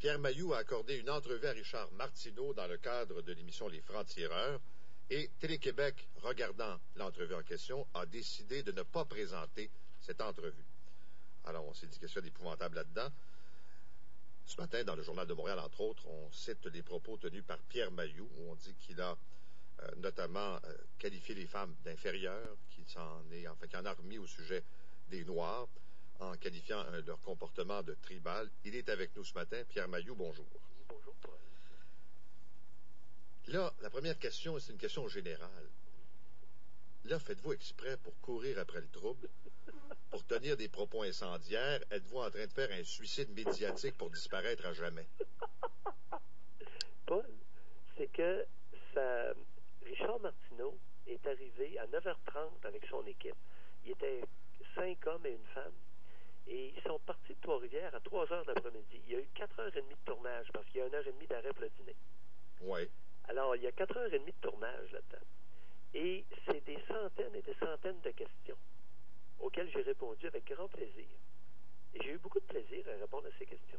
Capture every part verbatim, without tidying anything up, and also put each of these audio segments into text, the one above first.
Pierre Mailloux a accordé une entrevue à Richard Martineau dans le cadre de l'émission Les Francs-Tireurs et Télé-Québec, regardant l'entrevue en question, a décidé de ne pas présenter cette entrevue. Alors, on s'est dit quelque chose d'épouvantable là-dedans. Ce matin, dans le Journal de Montréal, entre autres, on cite les propos tenus par Pierre Mailloux, où on dit qu'il a euh, notamment euh, qualifié les femmes d'inférieures, qu'il s'en est, enfin, qu'il en a remis au sujet des Noirs, en qualifiant euh, leur comportement de tribal. Il est avec nous ce matin. Pierre Mailloux, bonjour. Oui, bonjour, Paul. Là, la première question, c'est une question générale. Là, faites-vous exprès pour courir après le trouble, pour tenir des propos incendiaires? Êtes-vous en train de faire un suicide médiatique pour disparaître à jamais? Paul, c'est que ça... Richard Martineau est arrivé à neuf heures trente avec son équipe. Il était cinq hommes et une femme. Et ils sont partis de Trois-Rivières à trois heures de l'après-midi. Il y a eu quatre heures trente de tournage parce qu'il y a une heure trente d'arrêt pour le dîner. Oui. Alors, il y a quatre heures trente de tournage là-dedans. Et c'est des centaines et des centaines de questions auxquelles j'ai répondu avec grand plaisir. Et j'ai eu beaucoup de plaisir à répondre à ces questions.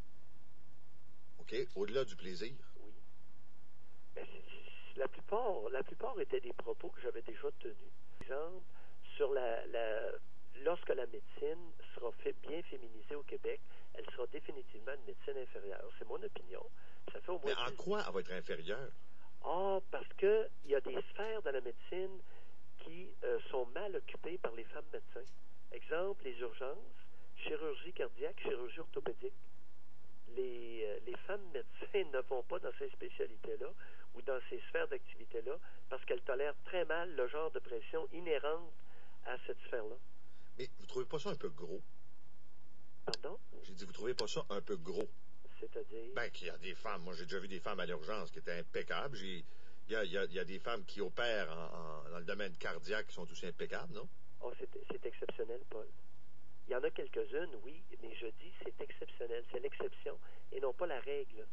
OK. Au-delà du plaisir? Oui. Ben, c'est, c'est, la plupart, la plupart étaient des propos que j'avais déjà tenus. Par exemple, sur la, la, lorsque la médecine sera fait bien féminisée au Québec, elle sera définitivement une médecine inférieure. C'est mon opinion. Ça fait au moins Mais en quoi elle va être inférieure? Ah, parce que il y a des sphères de la médecine qui euh, sont mal occupées par les femmes médecins. Exemple, les urgences, chirurgie cardiaque, chirurgie orthopédique. Les, euh, les femmes médecins ne vont pas dans ces spécialités-là ou dans ces sphères d'activité-là parce qu'elles tolèrent très mal le genre de pression inhérente à cette sphère-là. Mais vous trouvez pas ça un peu gros? Pardon? J'ai dit, vous trouvez pas ça un peu gros? C'est-à-dire? Ben, qu'il y a des femmes, moi j'ai déjà vu des femmes à l'urgence qui étaient impeccables. J'ai, il y a, il y a, il y a des femmes qui opèrent en, en, dans le domaine cardiaque qui sont aussi impeccables, non? Oh, c'est, c'est exceptionnel, Paul. Il y en a quelques-unes, oui, mais je dis c'est exceptionnel, c'est l'exception et non pas la règle.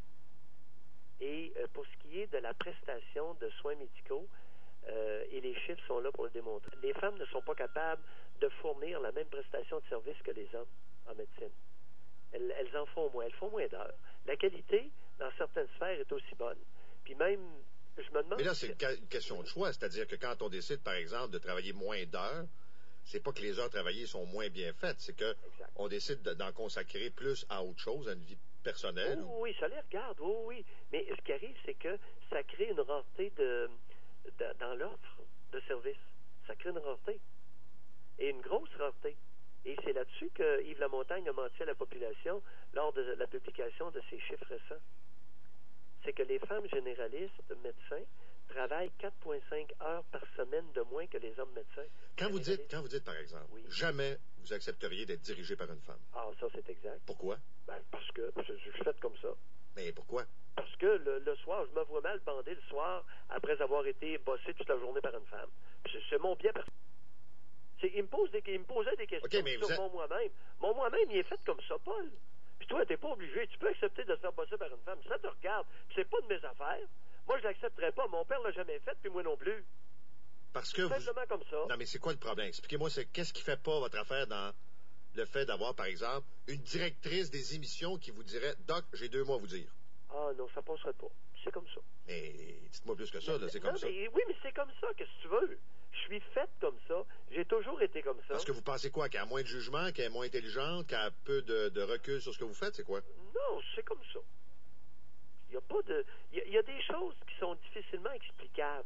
Et euh, pour ce qui est de la prestation de soins médicaux, euh, et les chiffres sont là pour le démontrer, les femmes ne sont pas capables de fournir la même prestation de service que les hommes en médecine. Elles, elles en font moins, elles font moins d'heures. La qualité, dans certaines sphères, est aussi bonne. Puis même, je me demande... Mais là, c'est une, une question de choix, c'est-à-dire que quand on décide, par exemple, de travailler moins d'heures, c'est pas que les heures travaillées sont moins bien faites, c'est que exact. On décide de, d'en consacrer plus à autre chose, à une vie personnelle. Oh, ou... Oui, ça les regarde, oui, oui. Mais ce qui arrive, c'est que ça crée une rareté de, de, dans l'offre de services. Ça crée une rareté. Et une grosse rareté. Et c'est là-dessus que Yves Lamontagne a menti à la population lors de la publication de ces chiffres récents. C'est que les femmes généralistes, médecins, travaillent quatre virgule cinq heures par semaine de moins que les hommes médecins. Quand vous dites, quand vous dites, par exemple, oui. Jamais vous accepteriez d'être dirigé par une femme. Ah, ça, c'est exact. Pourquoi? Ben, parce que je, je suis fait comme ça. Mais pourquoi? Parce que le, le soir, je me vois mal bander le soir après avoir été bossé toute la journée par une femme. C'est, c'est mon bien personnel. C'est, il, me pose des, il me posait des questions okay, mais sur êtes... mon moi-même. Mon moi-même, il est fait comme ça, Paul. Puis toi, t'es pas obligé. Tu peux accepter de te faire bosser par une femme. Ça te regarde. Puis c'est pas de mes affaires. Moi, je l'accepterais pas. Mon père l'a jamais fait, puis moi non plus. Parce que Simplement vous... comme ça. Non, mais c'est quoi le problème? Expliquez-moi, c'est qu'est-ce qui fait pas votre affaire dans le fait d'avoir, par exemple, une directrice des émissions qui vous dirait « Doc, j'ai deux mots à vous dire. » Ah non, ça passerait pas. C'est comme ça. Mais dites-moi plus que ça, mais, là, c'est comme non, ça. Mais, oui, mais c'est comme ça, qu'est-ce que tu veux? Je suis faite comme ça. J'ai toujours été comme ça. Parce que vous pensez quoi? Qu'elle a moins de jugement, qu'elle est moins intelligente, qu'elle a peu de, de recul sur ce que vous faites, c'est quoi? Non, c'est comme ça. Il y a pas de... Il y, y a des choses qui sont difficilement explicables.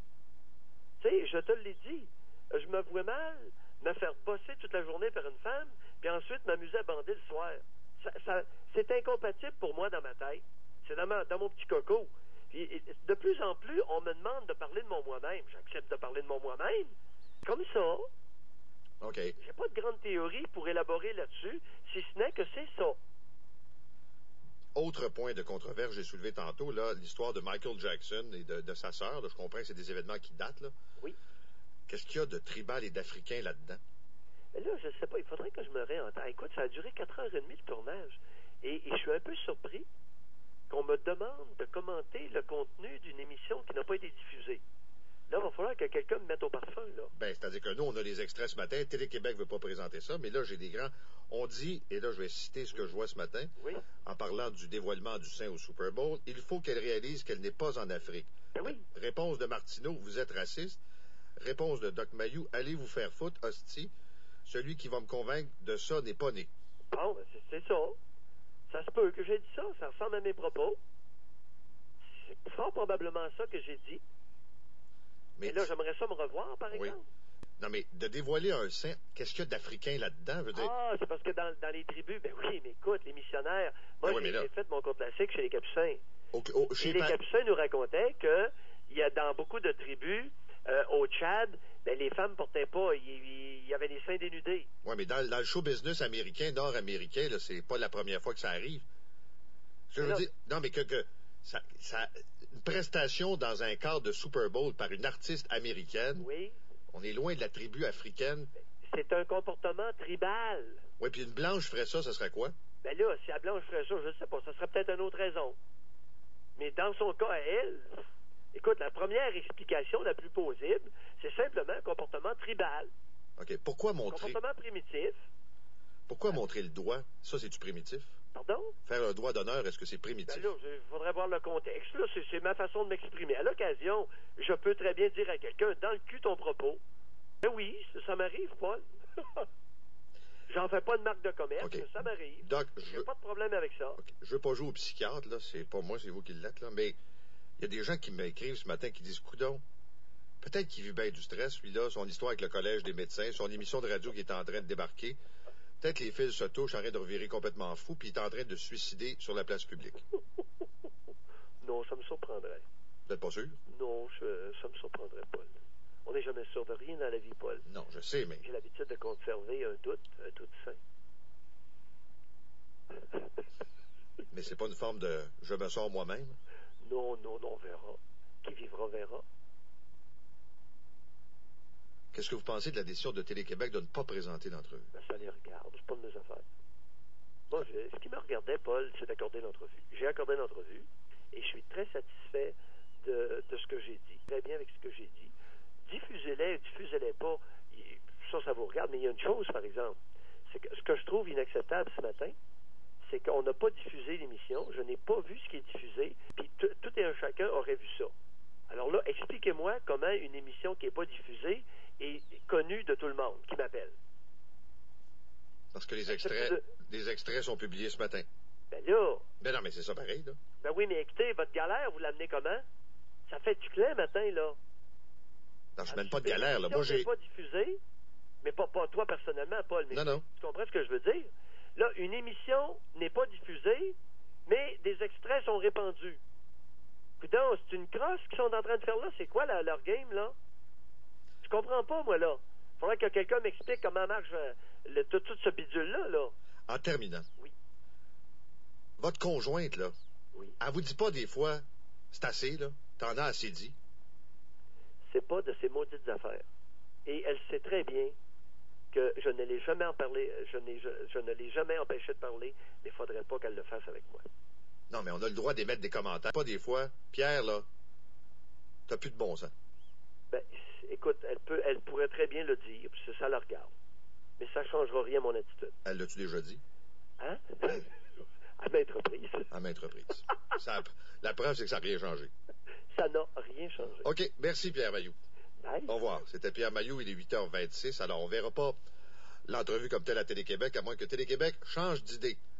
Tu sais, je te l'ai dit. Je me vois mal me faire bosser toute la journée par une femme, puis ensuite m'amuser à bander le soir. Ça, ça, c'est incompatible pour moi dans ma tête. C'est dans, ma, dans mon petit coco. Puis, de plus en plus, on me demande de parler de mon moi-même. J'accepte de parler de mon moi-même. Comme ça. OK. J'ai pas de grande théorie pour élaborer là-dessus, si ce n'est que c'est ça. Autre point de controverse, j'ai soulevé tantôt, là, l'histoire de Michael Jackson et de, de sa sœur. Là, je comprends que c'est des événements qui datent, là. Oui. Qu'est-ce qu'il y a de tribal et d'africain là-dedans? Mais là, je sais pas, il faudrait que je me réentende. Écoute, ça a duré quatre heures trente le tournage. Et, et je suis un peu surpris qu'on me demande de commenter le contenu d'une émission qui n'a pas été diffusée. Là, il va falloir que quelqu'un me mette au parfum, là. Ben, c'est-à-dire que nous, on a les extraits ce matin. Télé-Québec ne veut pas présenter ça, mais là, j'ai des grands. On dit, et là, je vais citer ce que je vois ce matin, Oui. en parlant du dévoilement du sein au Super Bowl. Il faut qu'elle réalise qu'elle n'est pas en Afrique. Ben oui. Réponse de Martineau, vous êtes raciste. Réponse de Doc Mayou, allez vous faire foutre, hostie. Celui qui va me convaincre de ça n'est pas né. Bon, ben, c'est, c'est ça. Ça se peut que j'ai dit ça. Ça ressemble à mes propos. C'est fort probablement ça que j'ai dit. Mais Et là, j'aimerais ça me revoir, par oui. exemple. Non, mais de dévoiler un sein, qu'est-ce qu'il y a d'africain là-dedans? Je veux dire... Ah, c'est parce que dans, dans les tribus, ben oui, mais écoute, les missionnaires, moi, Ben oui, j'ai, mais là- j'ai fait mon cours classique chez les Capucins. Au- au- chez Et les Pa- Capucins nous racontaient que il y a dans beaucoup de tribus, euh, au Tchad, ben, les femmes portaient pas, il y, il y avait les seins dénudés. Oui, mais dans, dans le show business américain, nord-américain, là, c'est pas la première fois que ça arrive. Ce que je veux Non. dire, non, mais que, que ça, ça- une prestation dans un cadre de Super Bowl par une artiste américaine, Oui, on est loin de la tribu africaine. c'est un comportement tribal. Oui, puis une blanche ferait ça, ça serait quoi? Ben là, si la blanche ferait ça, je ne sais pas, ça serait peut-être une autre raison. Mais dans son cas à elle, écoute, la première explication la plus plausible, c'est simplement un comportement tribal, OK. Pourquoi un montrer, comportement primitif. pourquoi montrer le doigt? Ça, c'est-tu primitif? Pardon? Faire un doigt d'honneur, est-ce que c'est Ben primitif? là, il faudrait voir le contexte. Là, c'est, c'est ma façon de m'exprimer. À l'occasion, je peux très bien dire à quelqu'un, dans le cul ton propos. Ben oui, ça, ça m'arrive, Paul. J'en fais pas de marque de commerce, OK. mais ça m'arrive. Doc, je J'ai veux, pas de problème avec ça. OK. Je veux pas jouer au psychiatre, là. C'est pas moi, c'est vous qui l'êtes, là. Mais il y a des gens qui m'écrivent ce matin qui disent, coudon, peut-être qu'il vit bien du stress, lui-là, son histoire avec le collège des médecins, son émission de radio qui est en train de débarquer. Peut-être les fils se touchent, en train de revirer complètement fou, puis il est en train de se suicider sur la place publique. Non, ça me surprendrait. Vous n'êtes pas sûr? Non, je- ça me surprendrait, Paul. On n'est jamais sûr de rien dans la vie, Paul. Non, je sais, mais... J'ai l'habitude de conserver un doute, un doute sain. Mais c'est pas une forme de je me sors moi-même. Non, non, non, on verra. Qui vivra, verra. Qu'est-ce que vous pensez de la décision de Télé-Québec de ne pas présenter l'entrevue? Ben, ça les regarde, c'est pas de mes affaires. Moi, je- ce qui me regardait, Paul, c'est d'accorder l'entrevue. J'ai accordé l'entrevue et je suis très satisfait de, de ce que j'ai dit. Très bien avec ce que j'ai dit. Diffusez-les, diffusez-les pas. Il- Ça, ça vous regarde, mais il y a une chose, par exemple. C'est que ce que je trouve inacceptable ce matin, c'est qu'on n'a pas diffusé l'émission. Je n'ai pas vu ce qui est diffusé. Puis tout tout et un chacun aurait vu ça. Alors là, expliquez-moi comment une émission qui n'est pas diffusée est connue de tout le monde qui m'appelle. Parce que les extraits, les extraits sont publiés ce matin. Ben là, Ben non, mais c'est ça pareil, là. ben oui, mais écoutez, votre galère, vous l'amenez comment? Ça fait du clair matin, là. Non, je mène pas de galère, là. L'émission Moi, j'ai... n'est pas diffusée, mais pas, pas toi personnellement, Paul, mais Non, non. tu comprends ce que je veux dire? Là, une émission n'est pas diffusée, mais des extraits sont répandus. Coudonc, c'est une crosse qu'ils sont en train de faire là. C'est quoi la- leur game, là? Je comprends pas, moi, là. Faudrait que quelqu'un m'explique comment marche euh, le, tout, tout ce bidule-là, là. En terminant. Oui. Votre conjointe, là, Oui. elle vous dit pas des fois, c'est assez, là, t'en as assez dit. C'est pas de ces maudites affaires. Et elle sait très bien que je ne l'ai jamais en parlé, je, n'ai, je, je ne l'ai jamais empêché de parler, mais il ne faudrait pas qu'elle le fasse avec moi. Non, mais on a le droit d'émettre des commentaires. Pas des fois, Pierre, là, t'as plus de bon sens. Ben, écoute, elle peut, elle pourrait très bien le dire, puis ça, ça la regarde. Mais ça ne changera rien à mon attitude. Elle l'a-tu déjà dit? Hein? À maintes reprises. À maintes reprises. Ça, la preuve, c'est que ça n'a rien changé. Ça n'a rien changé. OK, merci Pierre Mailloux. Bye. Au revoir. C'était Pierre Mailloux, il est huit heures vingt-six. Alors, on ne verra pas l'entrevue comme telle à Télé-Québec, à moins que Télé-Québec change d'idée.